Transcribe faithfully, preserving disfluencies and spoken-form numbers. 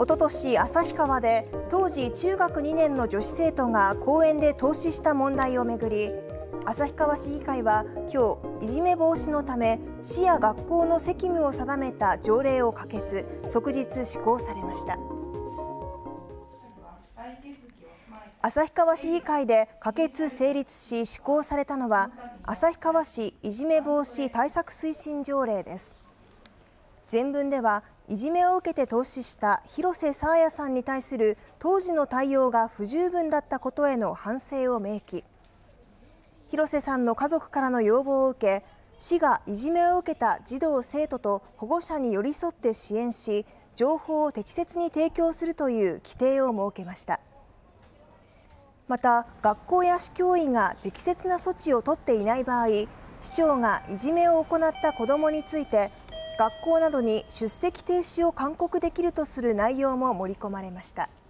おととし旭川で当時中学にねんの女子生徒が公園で凍死した問題をめぐり、旭川市議会は今日いじめ防止のため市や学校の責務を定めた条例を可決、即日施行されました。旭川市議会で可決・成立し施行されたのは旭川市いじめ防止対策推進条例です。前文ではいじめを受けて凍死した広瀬爽彩さんに対する当時の対応が不十分だったことへの反省を明記。広瀬さんの家族からの要望を受け、市がいじめを受けた児童生徒と保護者に寄り添って支援し、情報を適切に提供するという規定を設けました。また、学校や市教委が適切な措置を取っていない場合、市長がいじめを行った子どもについて、学校などに出席停止を勧告できるとする内容も盛り込まれました。